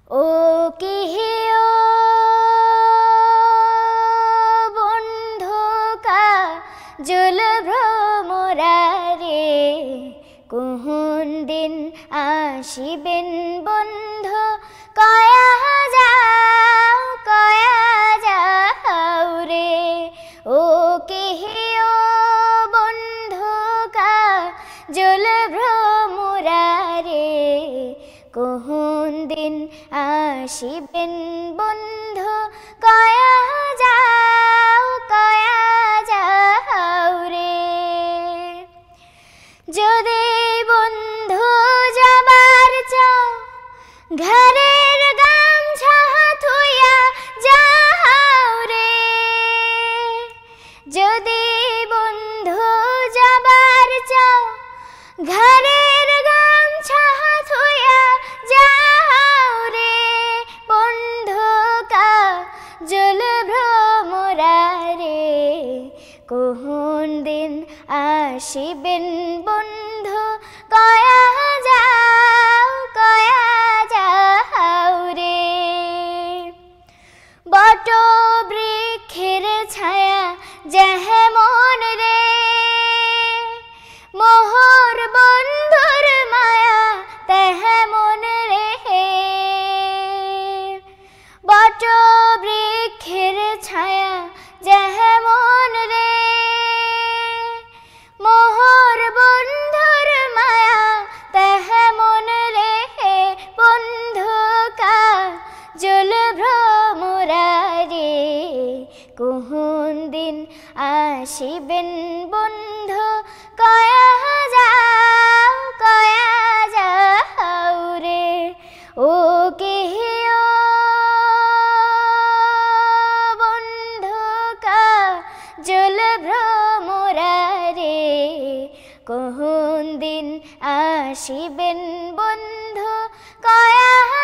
ও কি ও বন্ধু কাজল ভ্রমরারে, কোন দিন আসিবেন বন্ধু কয়া যাও রে। ও কি ও বন্ধু কাজল ভ্রমরারে, কোন দিন আসিবেন বন্ধু কয়া যাও রে। যদি বন্ধু যাবার চাও ঘরের গামছা থুইয়া যাও রে। যদি বন্ধু যাবার চাও ঘরের গামছা থুইয়া যাও রে। বন্ধু কাজল ভ্রমরারে, কোন দিন আসিবেন বন্ধু কয়া যাও রে। বট বৃক্ষের ছায়া যেমন রে, মোহর বন্ধুর মায়া তেমন রে। বট বৃক্ষের ছায়া যেমন রে, মোহর বন্ধুর মায়া তেমন রে। বন্ধু কাজল ভ্রমরারে, কোন দিন আসিবেন বন্ধু কয়া যাও রে। ও কি ও বন্ধু কাজল ভ্রমরারে, কোন দিন আসিবেন বন্ধু কয়া